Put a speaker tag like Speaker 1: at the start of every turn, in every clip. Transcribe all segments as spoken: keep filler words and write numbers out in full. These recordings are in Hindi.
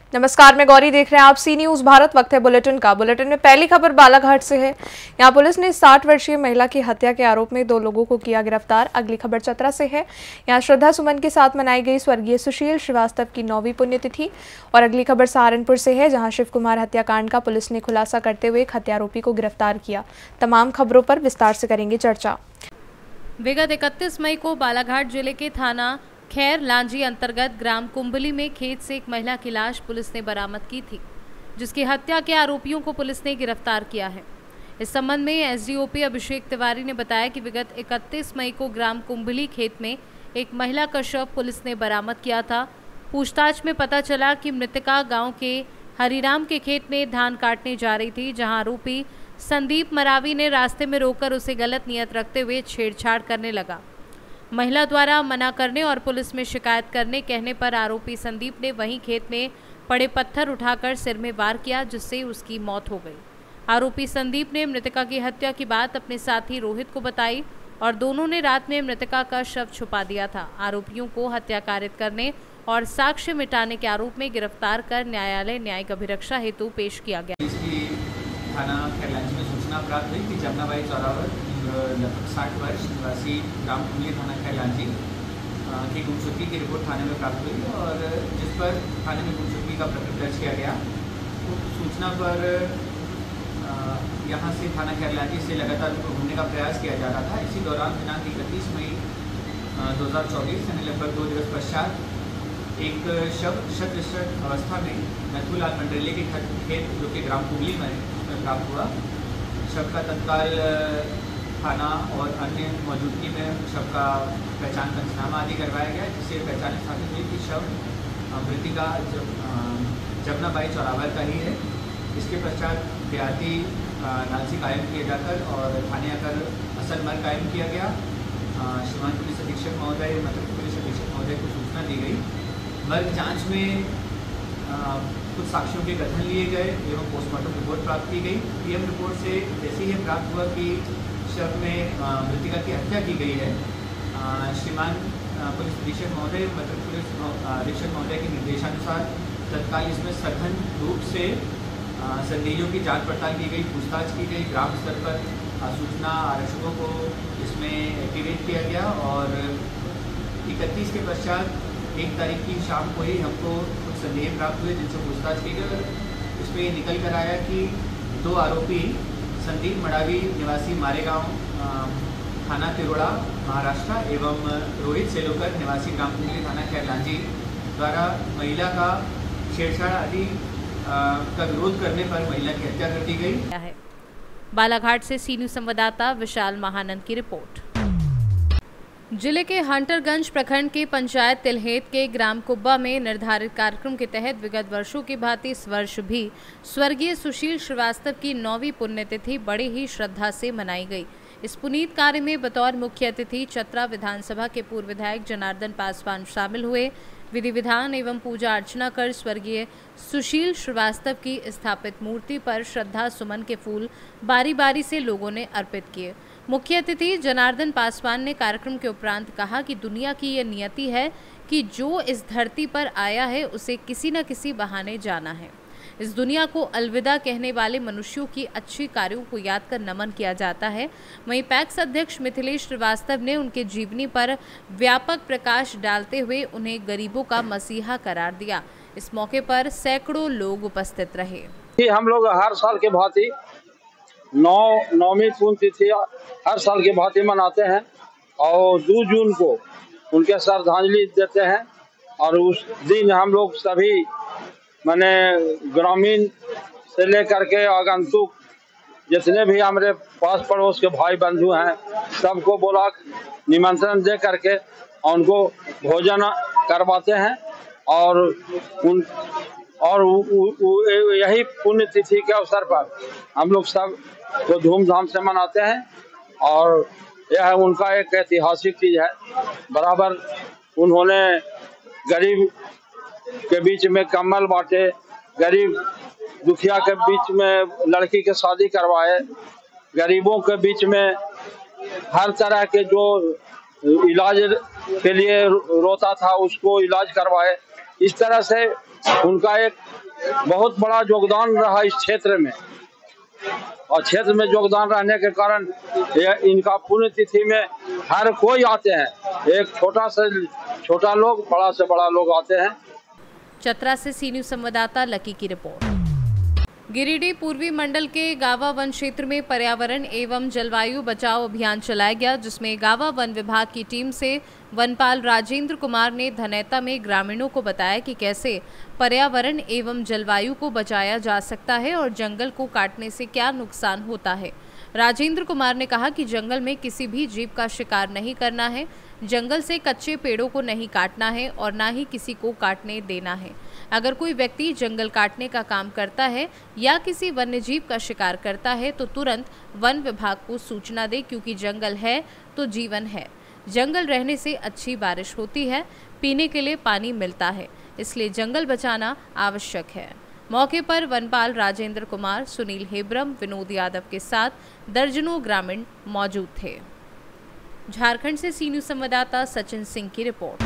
Speaker 1: नमस्कार, मैं गौरी, देख रहे हैं आप सी न्यूज भारत। वक्त है बुलेटिन का। बुलेटिन में पहली खबर बालाघाट से है। यहां पुलिस ने साठ वर्षीय महिला की हत्या के आरोप में दो लोगों को किया गिरफ्तार। अगली खबर चतरा से है। यहां श्रद्धा सुमन के साथ मनाई गई स्वर्गीय सुशील श्रीवास्तव की नौवीं पुण्यतिथि। और अगली खबर सहारनपुर से है, जहां शिव कुमार हत्याकांड का पुलिस ने खुलासा करते हुए एक हत्यारोपी को गिरफ्तार किया। तमाम खबरों पर विस्तार से करेंगे चर्चा।
Speaker 2: विगत इकतीस मई को बालाघाट जिले के थाना खैर लांजी अंतर्गत ग्राम कुंबली में खेत से एक महिला की लाश पुलिस ने बरामद की थी, जिसकी हत्या के आरोपियों को पुलिस ने गिरफ्तार किया है। इस संबंध में एसडीओपी अभिषेक तिवारी ने बताया कि विगत इकतीस मई को ग्राम कुंबली खेत में एक महिला का शव पुलिस ने बरामद किया था। पूछताछ में पता चला कि मृतका गाँव के हरिराम के खेत में धान काटने जा रही थी, जहाँ आरोपी संदीप मरावी ने रास्ते में रोककर उसे गलत नियत रखते हुए छेड़छाड़ करने लगा। महिला द्वारा मना करने और पुलिस में शिकायत करने कहने पर आरोपी संदीप ने वहीं खेत में पड़े पत्थर उठाकर सिर में वार किया, जिससे उसकी मौत हो गई। आरोपी संदीप ने मृतका की हत्या की बात अपने साथी रोहित को बताई और दोनों ने रात में मृतका का शव छुपा दिया था। आरोपियों को हत्या कारित करने और साक्ष्य मिटाने के आरोप में गिरफ्तार कर न्यायालय न्यायिक अभिरक्षा हेतु पेश किया गया।
Speaker 3: थाना खैरलांजी में सूचना प्राप्त हुई कि जमनाबाई चौरावर लगभग साठ वर्ष निवासी ग्राम कुंबली थाना खैरलांजी की गुमशुदगी की रिपोर्ट थाने में प्राप्त हुई और जिस पर थाने में गुमशुदगी का प्रकरण दर्ज किया गया। उस सूचना पर यहां से थाना खैरलांजी से लगातार घूमने का प्रयास किया जा रहा था। इसी दौरान दिनांक इकतीस मई दो हज़ार चौबीस यानी लगभग दो दिवस पश्चात एक शव शत विशत अवस्था में नथुलाल मंडरेले के खेत जो कि ग्राम कुंबली में प्राप्त हुआ। शव का तत्काल थाना और अन्य मौजूदगी में शव का पहचान पंचनामा आदि करवाया गया, जिससे पहचान स्थापित हुई कि शव मृतिका जमनाबाई चौरावर का ही है। इसके पश्चात देहाती नालसी कायम किए जाकर और थाने आकर असल मर कायम किया गया। श्रीमान पुलिस अधीक्षक महोदय मतलब पुलिस अधीक्षक महोदय को सूचना दी गई। मर्ग जाँच में आ, कुछ साक्ष्यों के कथन लिए गए एवं पोस्टमार्टम रिपोर्ट प्राप्त की गई। पीएम रिपोर्ट से जैसे ही प्राप्त हुआ कि शव में मृतिका की हत्या की गई है, श्रीमान पुलिस अधीक्षक महोदय मतलब पुलिस अधीक्षक महोदय के निर्देशानुसार तत्काल इसमें सघन रूप से संदेहियों की जांच पड़ताल की गई, पूछताछ की गई। ग्राम स्तर पर सूचना आरक्षकों को इसमें एक्टिवेट किया गया और इकतीस के पश्चात एक तारीख की शाम को ही हमको कुछ संदेह प्राप्त हुए, जिनसे पूछताछ की गई। इसमें ये निकल कर आया कि दो आरोपी संदीप मरावी निवासी मारेगांव थाना तिरोड़ा महाराष्ट्र एवं रोहित सेलोकर निवासी ग्राम कुंबली थाना खैरलांजी द्वारा महिला का छेड़छाड़ आदि का विरोध करने पर महिला की हत्या कर दी गई।
Speaker 2: बालाघाट से सी न्यूज संवाददाता विशाल महानंद की रिपोर्ट। जिले के हंटरगंज प्रखंड के पंचायत तिलहेत के ग्राम कुब्बा में निर्धारित कार्यक्रम के तहत विगत वर्षों की भांति इस वर्ष भी स्वर्गीय सुशील श्रीवास्तव की नौवीं पुण्यतिथि बड़े ही श्रद्धा से मनाई गई। इस पुनीत कार्य में बतौर मुख्य अतिथि चतरा विधानसभा के पूर्व विधायक जनार्दन पासवान शामिल हुए। विधि विधान एवं पूजा अर्चना कर स्वर्गीय सुशील श्रीवास्तव की स्थापित मूर्ति पर श्रद्धा सुमन के फूल बारी बारी से लोगों ने अर्पित किए। मुख्य अतिथि जनार्दन पासवान ने कार्यक्रम के उपरांत कहा कि दुनिया की यह नियति है कि जो इस धरती पर आया है उसे किसी न किसी बहाने जाना है। इस दुनिया को अलविदा कहने वाले मनुष्यों की अच्छी कार्यों को याद कर नमन किया जाता है। वहीं पैक्स अध्यक्ष मिथिलेश श्रीवास्तव ने उनके जीवनी पर व्यापक प्रकाश डालते हुए उन्हें गरीबों का मसीहा करार दिया। इस मौके पर सैकड़ों लोग उपस्थित रहे।
Speaker 4: हम लोग हर साल के भांति नौ नौवीं पुण्यतिथि हर साल के भांति मनाते हैं और दो जून को उनके श्रद्धांजलि देते हैं। और उस दिन हम लोग सभी माने ग्रामीण से लेकर के आगंतुक जितने भी हमारे पास पड़ोस के भाई बंधु हैं सबको बोला निमंत्रण दे करके उनको भोजन करवाते हैं और उन और उ, उ, उ, यही पुण्यतिथि के अवसर पर हम लोग सब को धूमधाम से मनाते हैं। और यह उनका एक ऐतिहासिक चीज है। बराबर उन्होंने गरीब के बीच में कम्बल बांटे, गरीब दुखिया के बीच में लड़की के शादी करवाए, गरीबों के बीच में हर तरह के जो इलाज के लिए रोता था उसको इलाज करवाए। इस तरह से उनका एक बहुत बड़ा योगदान रहा इस क्षेत्र में, और क्षेत्र में योगदान रहने के कारण ये इनका पुण्यतिथि में हर कोई आते हैं, एक छोटा से छोटा लोग, बड़ा से बड़ा लोग आते हैं।
Speaker 2: चतरा से सी न्यूज़ संवाददाता लकी की रिपोर्ट। गिरिडीह पूर्वी मंडल के गावा वन क्षेत्र में पर्यावरण एवं जलवायु बचाओ अभियान चलाया गया, जिसमें गावा वन विभाग की टीम से वनपाल राजेंद्र कुमार ने धनैता में ग्रामीणों को बताया कि कैसे पर्यावरण एवं जलवायु को बचाया जा सकता है और जंगल को काटने से क्या नुकसान होता है। राजेंद्र कुमार ने कहा कि जंगल में किसी भी जीव का शिकार नहीं करना है, जंगल से कच्चे पेड़ों को नहीं काटना है और ना ही किसी को काटने देना है। अगर कोई व्यक्ति जंगल काटने का काम करता है या किसी वन्यजीव का शिकार करता है तो तुरंत वन विभाग को सूचना दे, क्योंकि जंगल है तो जीवन है। जंगल रहने से अच्छी बारिश होती है, पीने के लिए पानी मिलता है, इसलिए जंगल बचाना आवश्यक है। मौके पर वनपाल राजेंद्र कुमार, सुनील हेब्रम, विनोद यादव के साथ दर्जनों ग्रामीण मौजूद थे। झारखंड से सी न्यूज़ संवाददाता सचिन सिंह की रिपोर्ट।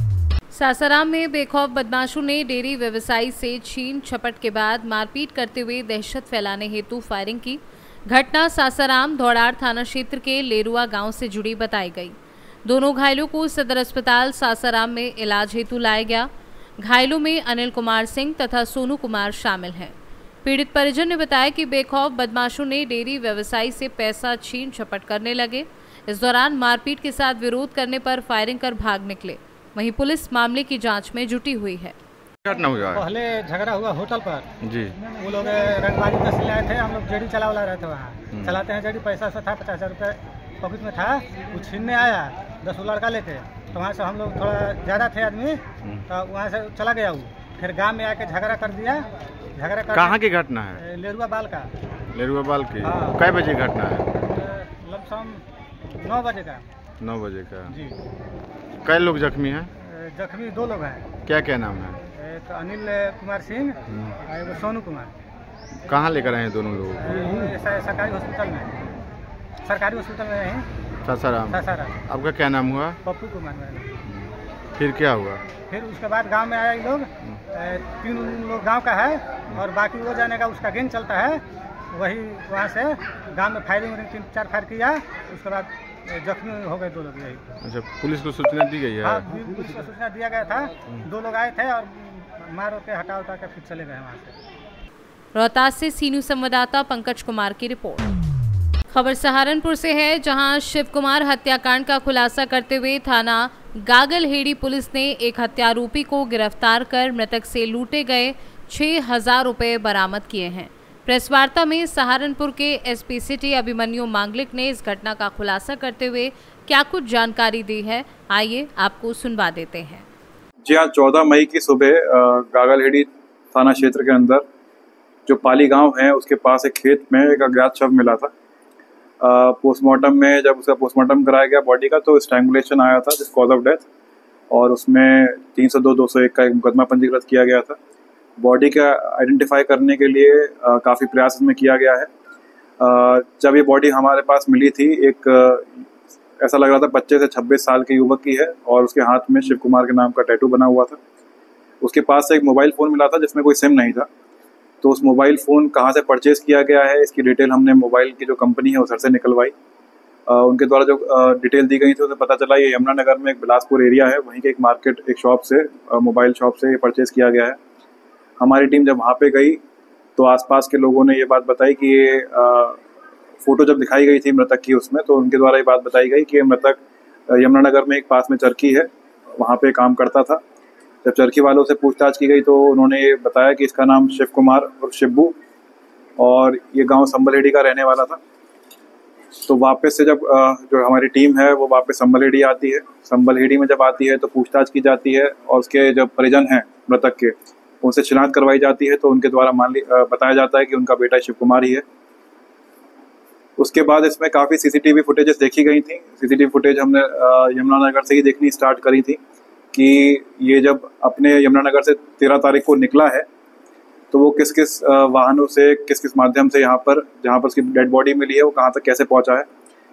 Speaker 2: सासाराम में बेखौफ बदमाशों ने डेयरी व्यवसायी से छीन झपट के बाद मारपीट करते हुए दहशत फैलाने हेतु फायरिंग की। घटना सासाराम धौड़ार थाना क्षेत्र के लेरुआ गांव से जुड़ी बताई गई। दोनों घायलों को सदर अस्पताल सासाराम में इलाज हेतु लाया गया। घायलों में अनिल कुमार सिंह तथा सोनू कुमार शामिल हैं। पीड़ित परिजन ने बताया कि बेखौफ बदमाशों ने डेयरी व्यवसायी से पैसा छीन झपट करने लगे। इस दौरान मारपीट के साथ विरोध करने पर फायरिंग कर भाग निकले। वहीं पुलिस मामले की जांच में जुटी हुई है।
Speaker 5: घटना हुआ है,
Speaker 6: पहले झगड़ा हुआ होटल पर
Speaker 5: जी।
Speaker 6: वो लोग रंगबाजी का सिलाए थे, हम लोग जेडी चला वाला रहे थे वहाँ। चलाते हैं जेडी, पैसा सा था, पचास हजार रुपये पॉकेट में था। वो छीनने आया दस लड़का लेके, तो वहाँ से हम लोग थोड़ा ज़्यादा थे आदमी, तो वहाँ से चला गया वो। फिर गांव में आके झगड़ा कर दिया। झगड़ा कर
Speaker 5: कहाँ की घटना है?
Speaker 6: लेरुआ बाल का।
Speaker 5: लेरुआ बाल की।
Speaker 6: हाँ।
Speaker 5: कै बजे घटना है?
Speaker 6: लमसम नौ बजे का।
Speaker 5: नौ बजे का
Speaker 6: जी।
Speaker 5: कई लोग जख्मी हैं?
Speaker 6: जख्मी दो लोग हैं।
Speaker 5: क्या क्या नाम है?
Speaker 6: एक अनिल कुमार सिंह और एक सोनू कुमार।
Speaker 5: कहाँ लेकर आए हैं दोनों लोग?
Speaker 6: सरकारी हॉस्पिटल में, सरकारी हॉस्पिटल में हैं।
Speaker 5: सासाराम।
Speaker 6: सासाराम।
Speaker 5: आपका क्या नाम हुआ?
Speaker 6: पप्पू कुमार मेरा।
Speaker 5: फिर क्या हुआ?
Speaker 6: फिर उसके बाद गांव में आए लोग, तीन लोग गांव का है और बाकी वो जाने का उसका गैंग चलता है। वही वहाँ से गांव में फायरिंग तीन चार फायर किया, उसके बाद जख्मी हो गए दो लोग। यही।
Speaker 5: अच्छा, पुलिस को सूचना दी गई है?
Speaker 6: हाँ, पुलिस को सूचना दिया गया था। दो लोग आए थे और मार के हटा उठा के फिर चले गए वहाँ से।
Speaker 2: रोहतास से सी न्यूज़ संवाददाता पंकज कुमार की रिपोर्ट। खबर सहारनपुर से है, जहां शिव कुमार हत्याकांड का खुलासा करते हुए थाना गागलहेड़ी पुलिस ने एक हत्यारोपी को गिरफ्तार कर मृतक से लूटे गए छह हजार रुपये बरामद किए हैं। प्रेस वार्ता में सहारनपुर के एसपी सिटी अभिमन्यु मांगलिक ने इस घटना का खुलासा करते हुए क्या कुछ जानकारी दी है, आइए आपको सुनवा देते हैं।
Speaker 7: जी हाँ, चौदह मई की सुबह गागलहेड़ी थाना क्षेत्र के अंदर जो पाली गांव है उसके पास एक खेत में एक अज्ञात शव मिला था। पोस्टमार्टम में जब उसका पोस्टमार्टम कराया गया बॉडी का, तो स्ट्रैंगुलेशन आया था जिस कॉज ऑफ डेथ, और उसमें तीन सौ दो दो सौ एक का एक मुकदमा पंजीकृत किया गया था। बॉडी का आइडेंटिफाई करने के लिए काफ़ी प्रयास इसमें किया गया है। आ, जब ये बॉडी हमारे पास मिली थी, एक आ, ऐसा लग रहा था पच्चीस से छब्बीस साल के युवक की है और उसके हाथ में शिव कुमार के नाम का टैटू बना हुआ था। उसके पास से एक मोबाइल फ़ोन मिला था जिसमें कोई सिम नहीं था। तो उस मोबाइल फ़ोन कहाँ से परचेज़ किया गया है, इसकी डिटेल हमने मोबाइल की जो कंपनी है उधर से निकलवाई। आ, उनके द्वारा जो आ, डिटेल दी गई थी उसे पता चला ये यमुनानगर में एक बिलासपुर एरिया है, वहीं के एक मार्केट एक शॉप से आ, मोबाइल शॉप से परचेज़ किया गया है। हमारी टीम जब वहाँ पे गई तो आसपास के लोगों ने ये बात बताई कि ये फ़ोटो जब दिखाई गई थी मृतक की उसमें, तो उनके द्वारा ये बात बताई गई कि ये मृतक यमुनानगर में एक पास में चरखी है, वहाँ पे काम करता था। जब चरखी वालों से पूछताछ की गई तो उन्होंने ये बताया कि इसका नाम शिव कुमार और शिब्बू, और ये गांव संबलहेड़ी का रहने वाला था। तो वापस से जब जो हमारी टीम है वो वापस संबलहेड़ी आती है। संबलहेड़ी में जब आती है तो पूछताछ की जाती है और उसके जब परिजन हैं मृतक के, उनसे शिनाख्त करवाई जाती है। तो उनके द्वारा मान ली बताया जाता है कि उनका बेटा शिव कुमार ही है। उसके बाद इसमें काफ़ी सीसीटीवी फुटेजेस देखी गई थी। सीसीटीवी फुटेज हमने यमुनानगर से ही देखनी स्टार्ट करी थी कि ये जब अपने यमुनानगर से तेरह तारीख को निकला है तो वो किस किस वाहनों से, किस किस माध्यम से यहाँ पर जहाँ पर उसकी डेड बॉडी मिली है वो कहाँ तक कैसे पहुँचा है।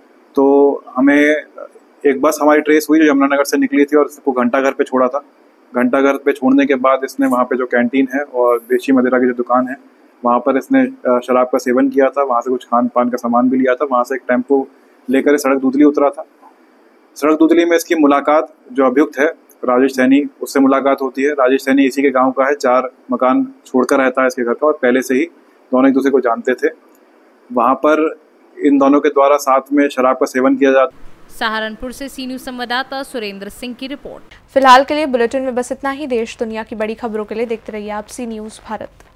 Speaker 7: तो हमें एक बस हमारी ट्रेस हुई जो यमुनानगर से निकली थी और उसको घंटा घर पे छोड़ा था। घंटाघर पे छोड़ने के बाद इसने वहाँ पे जो कैंटीन है और देशी मदिरा की जो दुकान है वहाँ पर इसने शराब का सेवन किया था। वहाँ से कुछ खान पान का सामान भी लिया था। वहाँ से एक टेम्पो लेकर सड़क दूधली उतरा था। सड़क दूधली में इसकी मुलाकात जो अभियुक्त है राजेश सैनी, उससे मुलाकात होती है। राजेश सैनी इसी के गांव का है, चार मकान छोड़कर रहता है इसके घर का और पहले से ही दोनों एक दूसरे को जानते थे। वहाँ पर इन दोनों के द्वारा साथ में शराब का सेवन किया जाता।
Speaker 2: सहारनपुर से सी न्यूज संवाददाता सुरेंद्र सिंह की रिपोर्ट।
Speaker 1: फिलहाल के लिए बुलेटिन में बस इतना ही। देश दुनिया की बड़ी खबरों के लिए देखते रहिए आप सी न्यूज भारत।